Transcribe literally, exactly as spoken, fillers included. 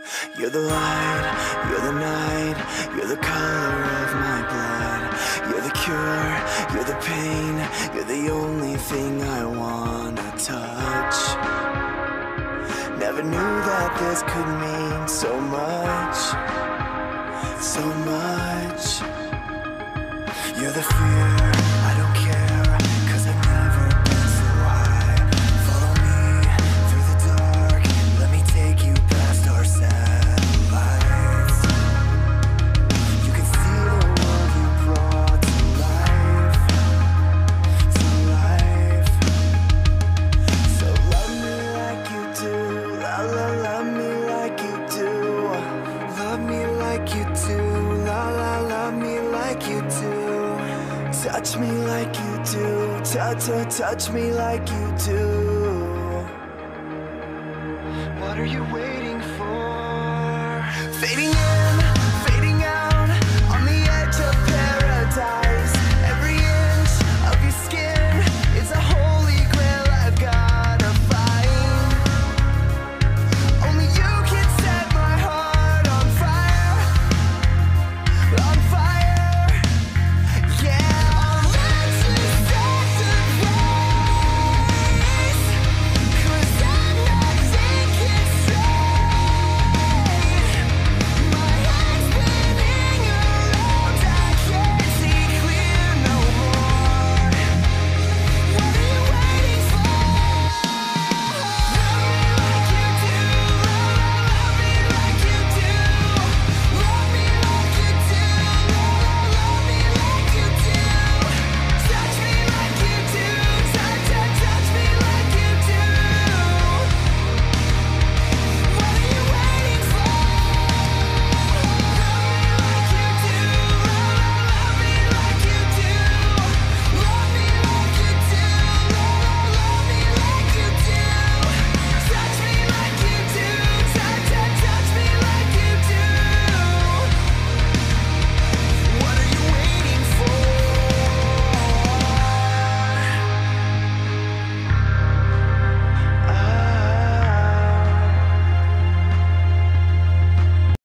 You're the light, you're the night, you're the color of my blood. You're the cure, you're the pain, you're the only thing I wanna touch. Never knew that this could mean so much, so much. You're the fear, I don't care, 'cause I've never been so high. Follow me through the dark, let me take you past our satellites. You can see the world you brought to life, to life. So love me like you do, la la love me like you do. Love me like you do, la la love me like you do. Touch me like you do, touch, touch, touch me like you do. What are you waiting